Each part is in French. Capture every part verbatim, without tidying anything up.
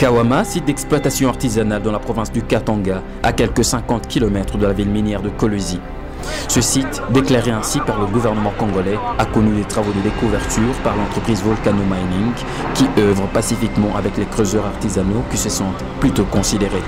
Kawama, site d'exploitation artisanale dans la province du Katanga, à quelques cinquante kilomètres de la ville minière de Kolwezi. Ce site, déclaré ainsi par le gouvernement congolais, a connu des travaux de découverture par l'entreprise Volcano Mining, qui œuvre pacifiquement avec les creuseurs artisanaux qui se sentent plutôt considérés.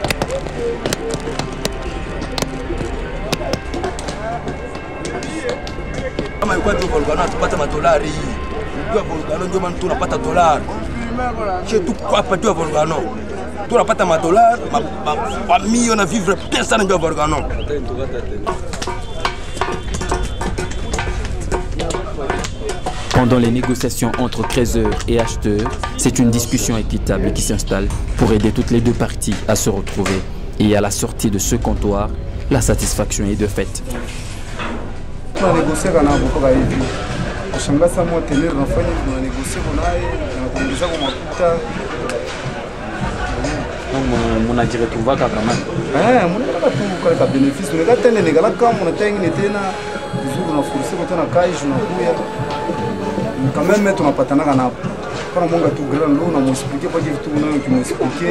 Pendant les négociations entre creuseurs et acheteurs, c'est une discussion équitable qui s'installe pour aider toutes les deux parties à se retrouver. Et à la sortie de ce comptoir, la satisfaction est de fait. Mon attiré tout va quand même. Eh, mon attiré tout va bénéfice. On est gâté les négala quand on a été n'était na, ils ouvrent la force quand on a caille, je n'ai pas. Quand même mettre on a pas tant à na. Quand on monte tout grand lot, on m'a expliqué pas du tout, on qui m'a expliqué.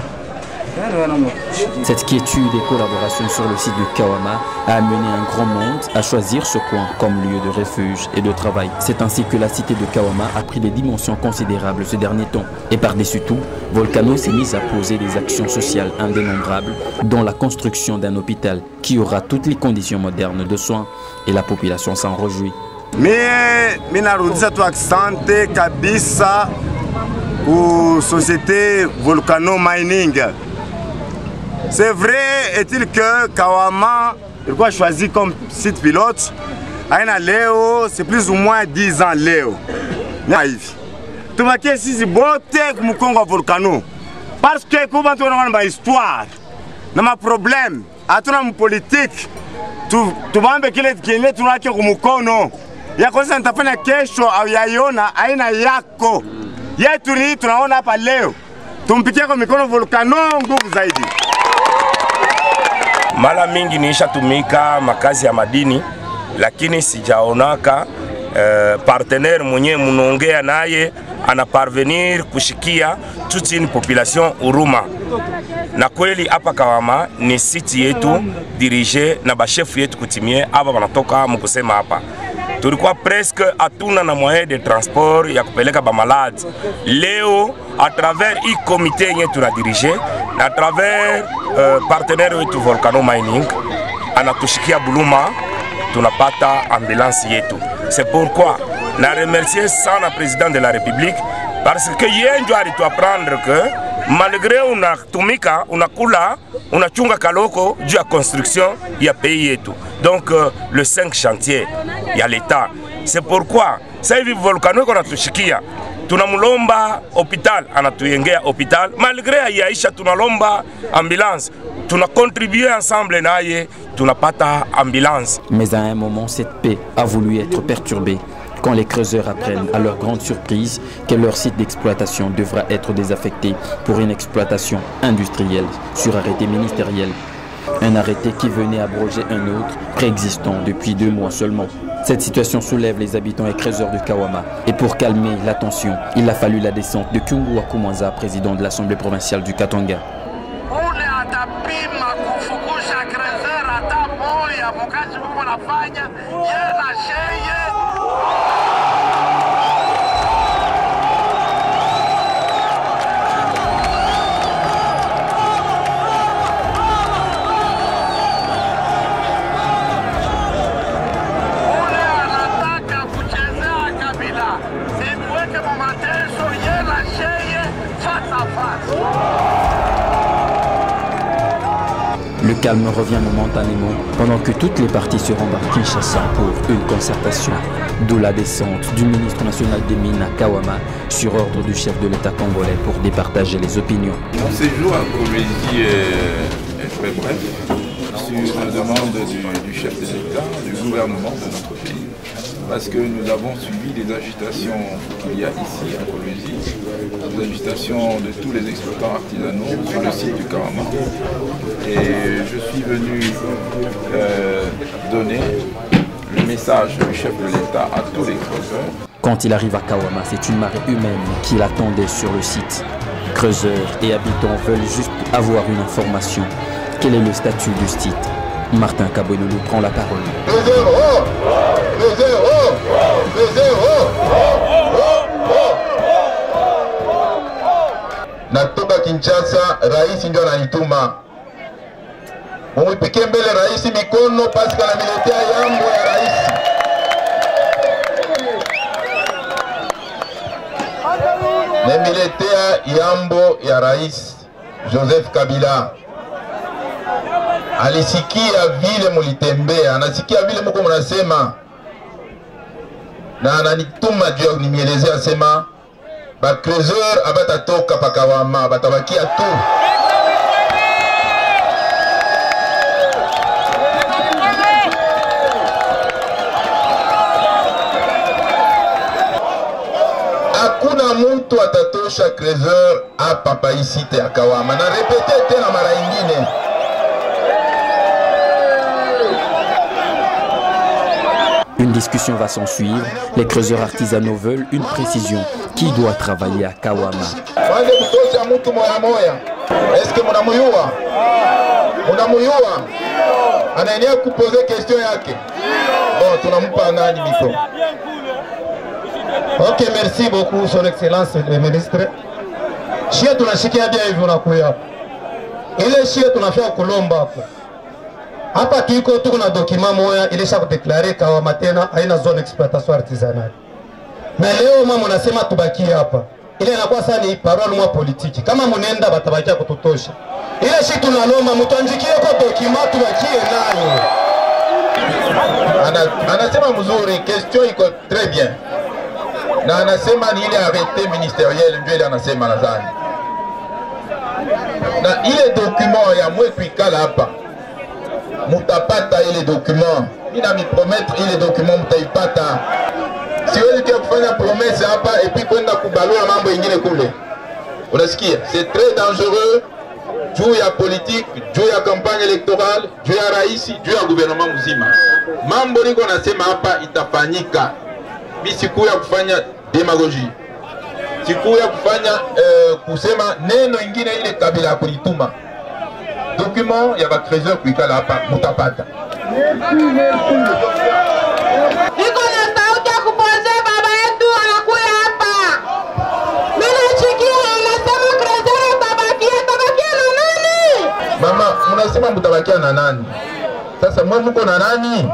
Cette quiétude et collaboration sur le site de Kawama a amené un grand monde à choisir ce coin comme lieu de refuge et de travail. C'est ainsi que la cité de Kawama a pris des dimensions considérables ces derniers temps. Et par-dessus tout, Volcano s'est mise à poser des actions sociales indénombrables, dont la construction d'un hôpital qui aura toutes les conditions modernes de soins, et la population s'en réjouit. Mais minarudisha tu asante kabisa pour société Volcano Mining. C'est vrai, est-il que Kawama il choisi comme site pilote. Aina Léo, c'est plus ou moins dix ans Léo. Naïf. Tu vas que si c'est beau, tu me congo Volcano. Parce que comment tu as une histoire, n'a pas problème. À ton homme politique, tu tu vas me dire que les tu vas que comme kono. Ya kosa nitafanya kesho au yaiona aina yako. Yetu ni tunaona hapa leo. Tumpikie kwa mikono Volcano nguvu zaidi. Mara mingi niisha tumika makazi ya madini, lakini sijaonaka eh, partenaire mwenye munongea naye ana parvenir kushikia toute une population uruma. Na kweli hapa Kawama ni siti yetu dirige na bashefu yetu kutimie hapa wanatoka mkusema hapa. Tulikuwa presque hatuna na moyen de transport ya kupeleka ba malade. Leo à travers i comité yenye tunadirige na à travers uh, partenaire wetu Volcano Mining anatushikia Buluma tunapata ambulance yetu. C'est pourquoi na remercier sana président de la République parce que yeye ndio alituapprendre que malgré unatumika unakula unachunga kaloko juu ya construction ya pays yetu. Donc euh, le cinq chantiers ya l'État. C'est pourquoi ça hivi Volcano qu'on a tushikia tunamulomba hôpital anatuyengea hôpital malgré yaisha tunalomba ambulance tuna contribuer ensemble naye tunapata ambulance. Mais à un moment cette paix a voulu être perturbée quand les creuseurs apprennent à leur grande surprise que leur site d'exploitation devra être désaffecté pour une exploitation industrielle sur arrêté ministériel. Un arrêté qui venait abroger un autre préexistant depuis deux mois seulement. Cette situation soulève les habitants et creuseurs de Kawama. Et pour calmer la tension, il a fallu la descente de Kyungu Wakumanza, président de l'Assemblée provinciale du Katanga. Le calme revient momentanément pendant que toutes les parties se rendent à Kinshasa pour une concertation. D'où la descente du ministre national des Mines à Kawama sur ordre du chef de l'État congolais pour départager les opinions. Mon séjour à Kolwezi est, est très bref sur la demande du, du chef de l'État, du gouvernement de notre pays. Parce que nous avons suivi les agitations qu'il y a ici à Kolwezi, les agitations de tous les exploitants artisanaux sur le site du Kawama. Et je suis venu euh, donner le message du chef de l'État à tous les creuseurs. Quand il arrive à Kawama, c'est une marée humaine qui l'attendait sur le site. Creuseurs et habitants veulent juste avoir une information. Quel est le statut du site? Martin Kabouloulou prend la parole. Natoka Kinshasa, rais ndio ananituma. Mumipike mbele rais mikono parce que ananiletea yambo ya rais. Nemiletea yambo ya rais Joseph Kabila. Alisikia vile mulitembea, anasikia vile mko mnasema. Na ananituma juu nimeelezea sema ba creuseur abatatoka pakawama batabakia tu. Hakuna mtu atatosha creuseur hapa pa isite ya Kawama. Na repete tena mara nyingine. Une discussion va s'en suivre. Les creuseurs artisanaux veulent une précision. Qui doit travailler à Kawama? Est-ce que mon muyua? Mon muyua? Anaenea kupoze question yake. Bon, tunampa nani micro? Ok, merci beaucoup, Son Excellence le ministre. Shie tunashikia bia hivi unakuya. Ile shie tunafia kulomba hapo. Hapa tuko tuko na document moja ilisha kudeklare Kawama tena haina zone exploitation artisanale. Na leo mama unasema tubakie hapa. Ile inakuwa sana ni parole mwa politiki. Kama munenda batabakia kututosha. Ile shi tunalomba mtuandikie kwa document tubakie nayo. Ana, anasema mzuri, question iko très bien. Na anasema ni ile arrêté ministériel ndio ile anasema nadhani. Na ile document ya mwetu ikala hapa. Mutapata ile document. Mina mi promettre ile document mutaipata. Siwezi kia kufanya promesse hapa et puis kwenda kubalua mambo ingine kule. Unasikia? C'est très dangereux. Juu ya politique, juu ya campagne électorale, juu ya rais, juu ya gouvernement mzima. Mambo niko nasema hapa itafanyika. Mi siku ya kufanya demagogie. Siku ya kufanya uh, kusema neno ingine ile Kabila kulituma. Document ya ba creuseur kuikala hapa mutapata. Niko na sauti ya kupoze baba yetu anakuya hapa. Mimi nachikia anasema creuseur tabakia tabakia na nani? Mama, mnasema mtabakia na nani? Sasa mwe mko na nani?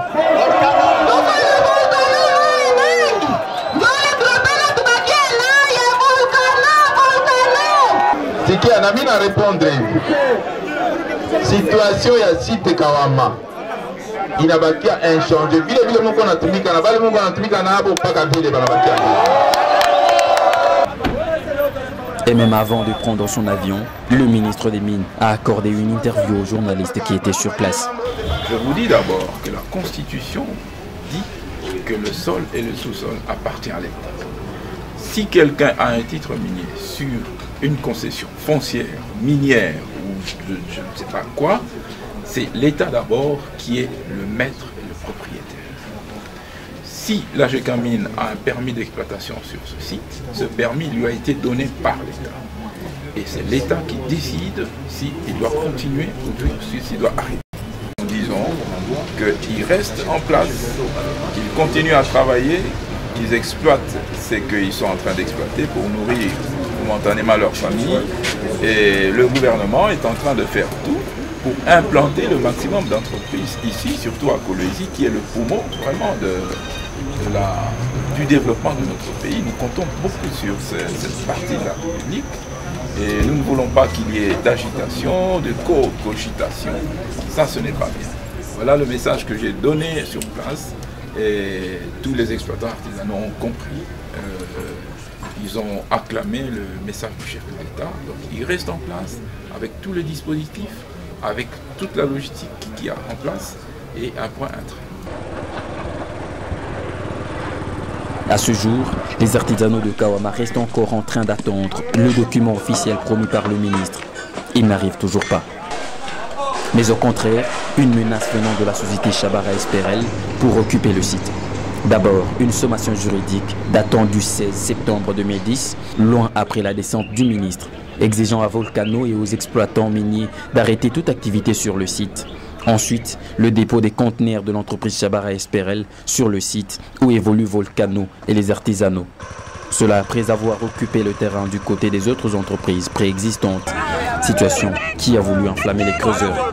Sikia na mimi na répondre hivi. Situation ya site Kawama inabakia inchangé. Vile vile mko natumika na bale mko natumika na hapo mpaka vile banabakia. Et même avant de prendre son avion, le ministre des Mines a accordé une interview aux journalistes qui étaient sur place. Je vous dis d'abord que la Constitution dit que le sol et le sous-sol appartiennent à l'État. Si quelqu'un a un titre minier sur une concession foncière, minière ou je, je ne sais pas quoi, c'est l'État d'abord qui est le maître et le propriétaire. Si la Gécamine a un permis d'exploitation sur ce site, ce permis lui a été donné par l'État. Et c'est l'État qui décide s'il doit continuer ou s'il doit arrêter. Nous disons qu'ils restent en place, qu'ils continuent à travailler, qu'ils exploitent ce qu'ils sont en train d'exploiter pour nourrir momentanément leur famille. Et le gouvernement est en train de faire tout pour implanter le maximum d'entreprises ici, surtout à Kolwezi, qui est le poumon vraiment de, de la, du développement de notre pays. Nous comptons beaucoup sur cette, cette partie de la République et nous ne voulons pas qu'il y ait d'agitation, de co-cogitation. Ça, ce n'est pas bien. Voilà le message que j'ai donné sur place et tous les exploitants artisanaux ont compris. Euh, ils ont acclamé le message du chef de l'État. Donc ils restent en place avec tous les dispositifs, avec toute la logistique qu'il y a en place et un point, un trait. À ce jour, les artisanaux de Kawama restent encore en train d'attendre le document officiel promis par le ministre. Il n'arrive toujours pas. Mais au contraire, une menace venant de la société Chabara Esperel pour occuper le site. D'abord, une sommation juridique datant du seize septembre deux mille dix, loin après la descente du ministre. exigeant à Volcano et aux exploitants miniers d'arrêter toute activité sur le site. Ensuite, le dépôt des conteneurs de l'entreprise Chabara Esperel sur le site où évoluent Volcano et les artisanaux. Cela après avoir occupé le terrain du côté des autres entreprises préexistantes. Situation qui a voulu enflammer les creuseurs.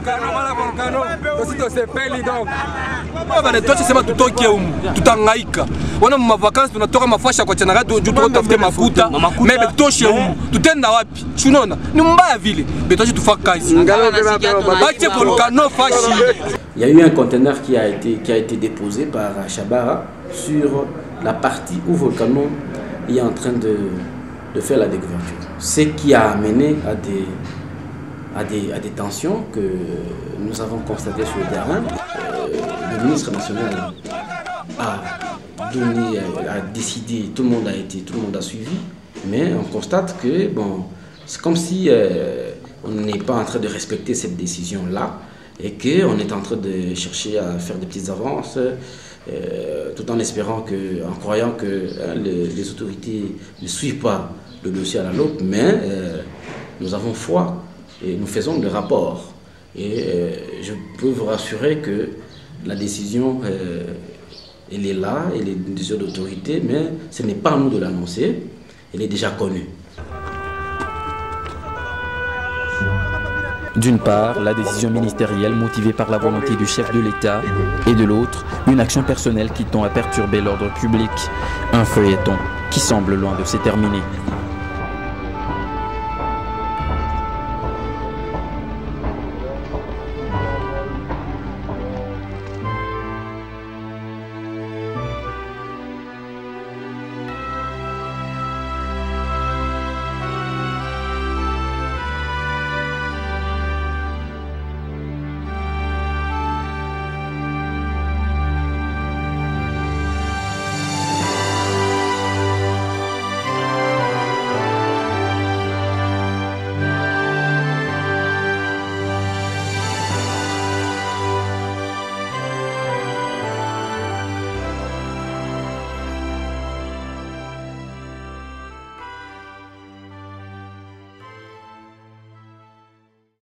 Il y a eu un conteneur qui a été, qui a été déposé par Chabara sur la partie où Volcano est en train de, de faire la découverture. Ce qui a amené à des, à des, à des tensions que nous avons constatées sur le terrain. Euh, le ministre national a, donné, a décidé, tout le monde a été, tout le monde a suivi, mais on constate que bon, c'est comme si euh, on n'est pas en train de respecter cette décision-là et qu'on est en train de chercher à faire des petites avances. Euh, tout en espérant que, en croyant que hein, les, les autorités ne suivent pas le dossier à la loupe, mais euh, nous avons foi et nous faisons le rapport. Et euh, je peux vous rassurer que la décision, euh, elle est là, elle est une décision d'autorité, mais ce n'est pas à nous de l'annoncer, elle est déjà connue. D'une part, la décision ministérielle motivée par la volonté du chef de l'État et de l'autre, une action personnelle qui tend à perturber l'ordre public. Un feuilleton qui semble loin de se terminer.